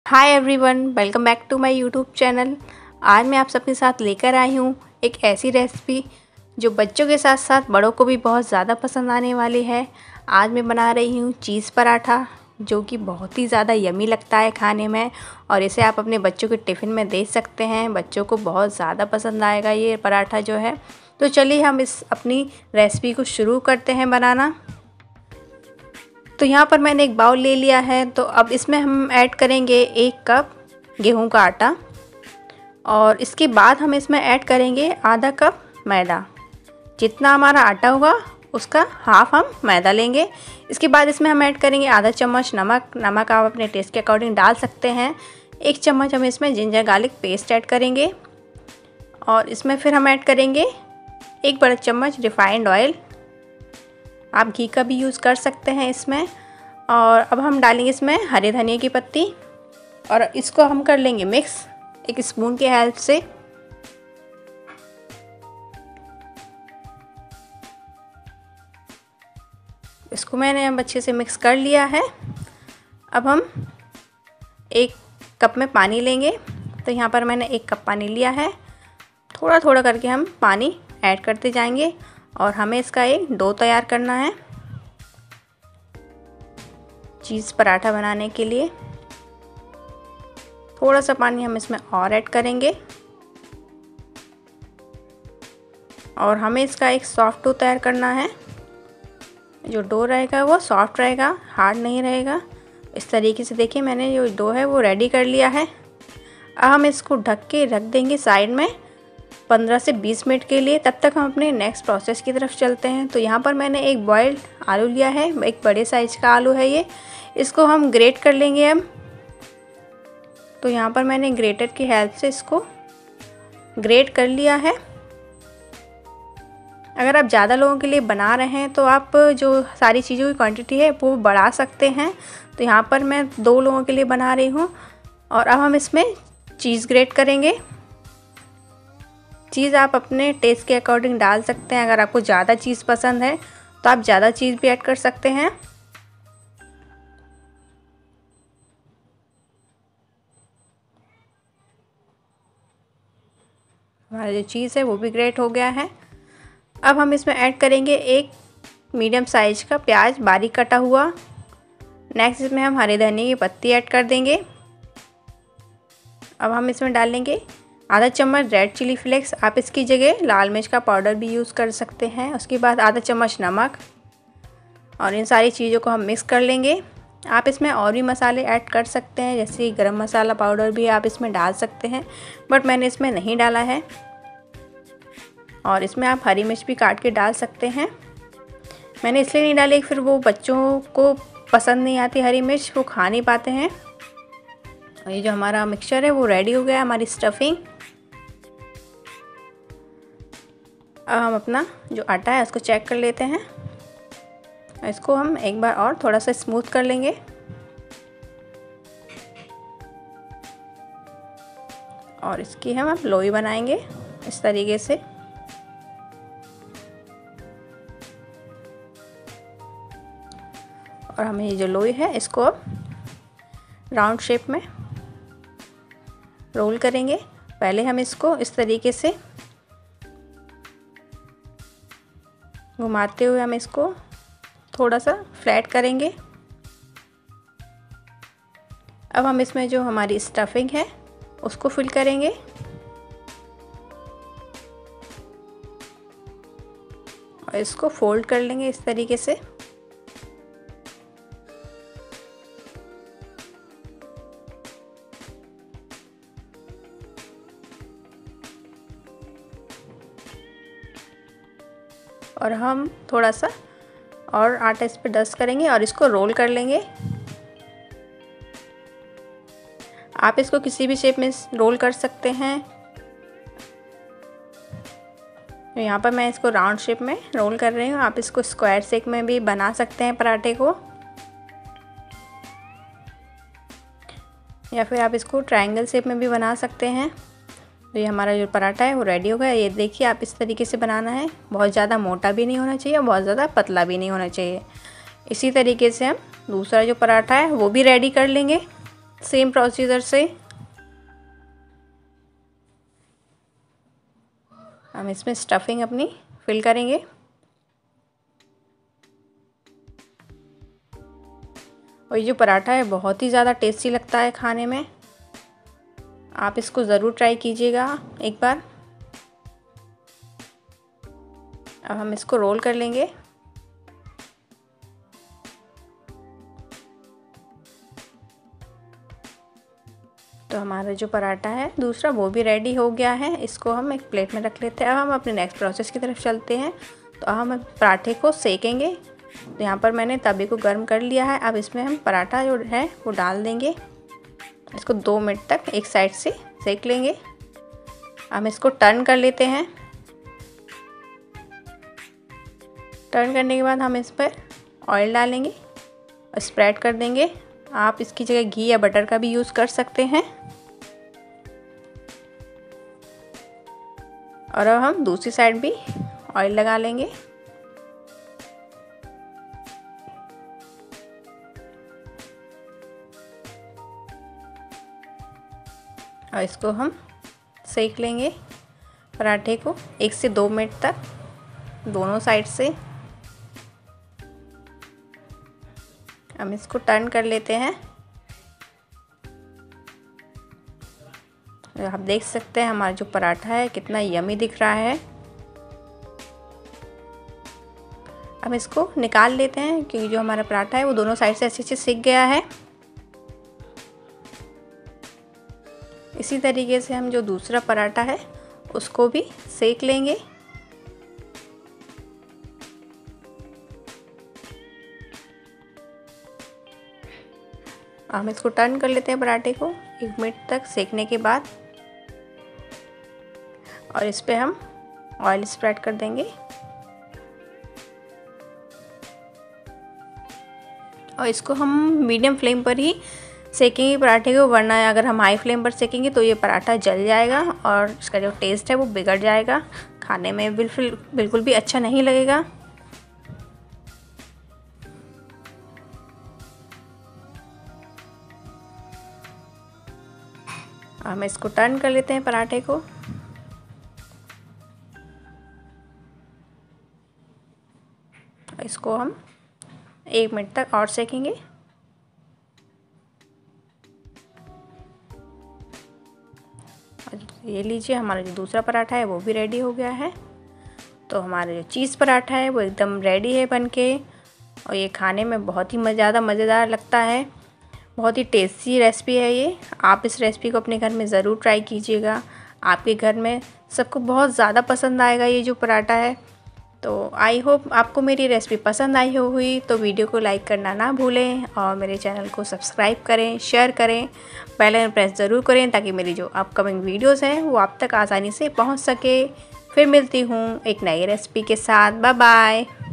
Hi everyone, welcome back to my YouTube channel. आज मैं आप सबके साथ लेकर आई हूँ एक ऐसी रेसिपी जो बच्चों के साथ साथ बड़ों को भी बहुत ज़्यादा पसंद आने वाली है। आज मैं बना रही हूँ चीज़ पराठा, जो कि बहुत ही ज़्यादा यमी लगता है खाने में और इसे आप अपने बच्चों के टिफ़िन में दे सकते हैं। बच्चों को बहुत ज़्यादा पसंद आएगा ये पराठा जो है। तो चलिए हम इस अपनी रेसिपी को शुरू करते हैं बनाना। तो यहाँ पर मैंने एक बाउल ले लिया है। तो अब इसमें हम ऐड करेंगे 1 कप गेहूं का आटा और इसके बाद हम इसमें ऐड करेंगे आधा कप मैदा। जितना हमारा आटा होगा उसका हाफ हम मैदा लेंगे। इसके बाद इसमें हम ऐड करेंगे आधा चम्मच नमक आप अपने टेस्ट के अकॉर्डिंग डाल सकते हैं। 1 चम्मच हम इसमें जिंजर गार्लिक पेस्ट ऐड करेंगे और इसमें फिर हम ऐड करेंगे 1 बड़ा चम्मच रिफाइंड ऑयल। आप घी का भी यूज़ कर सकते हैं इसमें। और अब हम डालेंगे इसमें हरे धनिया की पत्ती और इसको हम कर लेंगे मिक्स एक स्पून की हेल्प से। इसको मैंने अब अच्छे से मिक्स कर लिया है। अब हम 1 कप में पानी लेंगे। तो यहाँ पर मैंने 1 कप पानी लिया है। थोड़ा थोड़ा करके हम पानी ऐड करते जाएंगे और हमें इसका एक डो तैयार करना है चीज़ पराठा बनाने के लिए। थोड़ा सा पानी हम इसमें और ऐड करेंगे और हमें इसका एक सॉफ्ट डो तैयार करना है। जो डो रहेगा वो सॉफ्ट रहेगा, हार्ड नहीं रहेगा। इस तरीके से देखिए मैंने जो डो है वो रेडी कर लिया है। अब हम इसको ढक के रख देंगे साइड में 15 से 20 मिनट के लिए। तब तक हम अपने नेक्स्ट प्रोसेस की तरफ चलते हैं। तो यहाँ पर मैंने एक बॉइल्ड आलू लिया है, एक बड़े साइज का आलू है ये। इसको हम ग्रेट कर लेंगे अब। तो यहाँ पर मैंने ग्रेटर की हेल्प से इसको ग्रेट कर लिया है। अगर आप ज़्यादा लोगों के लिए बना रहे हैं तो आप जो सारी चीज़ों की क्वांटिटी है वो बढ़ा सकते हैं। तो यहाँ पर मैं 2 लोगों के लिए बना रही हूँ। और अब हम इसमें चीज़ ग्रेट करेंगे। चीज़ आप अपने टेस्ट के अकॉर्डिंग डाल सकते हैं। अगर आपको ज़्यादा चीज़ पसंद है तो आप ज़्यादा चीज़ भी ऐड कर सकते हैं। हमारा जो चीज़ है वो भी ग्रेट हो गया है। अब हम इसमें ऐड करेंगे 1 मीडियम साइज का प्याज बारीक कटा हुआ। नेक्स्ट इसमें हम हरे धनिया की पत्ती ऐड कर देंगे। अब हम इसमें डालेंगे आधा चम्मच रेड चिली फ्लेक्स। आप इसकी जगह लाल मिर्च का पाउडर भी यूज़ कर सकते हैं। उसके बाद आधा चम्मच नमक और इन सारी चीज़ों को हम मिक्स कर लेंगे। आप इसमें और भी मसाले ऐड कर सकते हैं, जैसे गरम मसाला पाउडर भी आप इसमें डाल सकते हैं, बट मैंने इसमें नहीं डाला है। और इसमें आप हरी मिर्च भी काट के डाल सकते हैं। मैंने इसलिए नहीं डाली, फिर वो बच्चों को पसंद नहीं आती हरी मिर्च, वो खा नहीं पाते हैं। और ये जो हमारा मिक्सचर है वो रेडी हो गया, हमारी स्टफिंग। अब हम अपना जो आटा है उसको चेक कर लेते हैं। इसको हम एक बार और थोड़ा सा स्मूथ कर लेंगे। और इसकी हम अब लोई बनाएंगे इस तरीके से। और हमें ये जो लोई है इसको अब राउंड शेप में रोल करेंगे। पहले हम इसको इस तरीके से घुमाते हुए हम इसको थोड़ा सा फ्लैट करेंगे। अब हम इसमें जो हमारी स्टफिंग है उसको फिल करेंगे। और इसको फोल्ड कर लेंगे इस तरीके से। और हम थोड़ा सा और आटा इस पर डस्ट करेंगे और इसको रोल कर लेंगे। आप इसको किसी भी शेप में रोल कर सकते हैं। यहाँ पर मैं इसको राउंड शेप में रोल कर रही हूँ। आप इसको स्क्वायर शेप में भी बना सकते हैं पराठे को, या फिर आप इसको ट्रायंगल शेप में भी बना सकते हैं। तो ये हमारा जो पराठा है वो रेडी हो गया। ये देखिए आप इस तरीके से बनाना है। बहुत ज़्यादा मोटा भी नहीं होना चाहिए और बहुत ज़्यादा पतला भी नहीं होना चाहिए। इसी तरीके से हम दूसरा जो पराठा है वो भी रेडी कर लेंगे। सेम प्रोसीजर से हम इसमें स्टफिंग अपनी फिल करेंगे। और ये जो पराठा है बहुत ही ज़्यादा टेस्टी लगता है खाने में। आप इसको ज़रूर ट्राई कीजिएगा एक बार। अब हम इसको रोल कर लेंगे। तो हमारा जो पराठा है दूसरा वो भी रेडी हो गया है। इसको हम एक प्लेट में रख लेते हैं। अब हम अपने नेक्स्ट प्रोसेस की तरफ चलते हैं। तो अब हम पराठे को सेकेंगे। तो यहाँ पर मैंने तवे को गर्म कर लिया है। अब इसमें हम पराठा जो है वो डाल देंगे। इसको 2 मिनट तक एक साइड से सेक लेंगे। हम इसको टर्न कर लेते हैं। टर्न करने के बाद हम इस पर ऑयल डालेंगे और स्प्रेड कर देंगे। आप इसकी जगह घी या बटर का भी यूज़ कर सकते हैं। और अब हम दूसरी साइड भी ऑयल लगा लेंगे। और इसको हम सेक लेंगे पराठे को 1 से 2 मिनट तक दोनों साइड से। हम इसको टर्न कर लेते हैं। आप देख सकते हैं हमारा जो पराठा है कितना यमी दिख रहा है। अब इसको निकाल लेते हैं क्योंकि जो हमारा पराठा है वो दोनों साइड से अच्छे से सिक गया है। इसी तरीके से हम जो दूसरा पराठा है उसको भी सेक लेंगे। हम इसको टर्न कर लेते हैं पराठे को 1 मिनट तक सेकने के बाद। और इस पे हम ऑयल स्प्रेड कर देंगे। और इसको हम मीडियम फ्लेम पर ही सेकेंगे पराठे को, वरना अगर हम हाई फ्लेम पर सेकेंगे तो ये पराठा जल जाएगा और इसका जो टेस्ट है वो बिगड़ जाएगा। खाने में बिल्कुल भी अच्छा नहीं लगेगा। हम इसको टर्न कर लेते हैं पराठे को। इसको हम 1 मिनट तक और सेकेंगे। ये लीजिए हमारा जो दूसरा पराठा है वो भी रेडी हो गया है। तो हमारा जो चीज़ पराठा है वो एकदम रेडी है बनके। और ये खाने में बहुत ही ज़्यादा मज़ेदार लगता है। बहुत ही टेस्टी रेसिपी है ये। आप इस रेसिपी को अपने घर में ज़रूर ट्राई कीजिएगा। आपके घर में सबको बहुत ज़्यादा पसंद आएगा ये जो पराठा है। तो आई होप आपको मेरी रेसिपी पसंद आई होगी। तो वीडियो को लाइक करना ना भूलें और मेरे चैनल को सब्सक्राइब करें, शेयर करें, बेल आइकन प्रेस ज़रूर करें ताकि मेरी जो अपकमिंग वीडियोस हैं वो आप तक आसानी से पहुंच सके। फिर मिलती हूँ एक नई रेसिपी के साथ। Bye bye.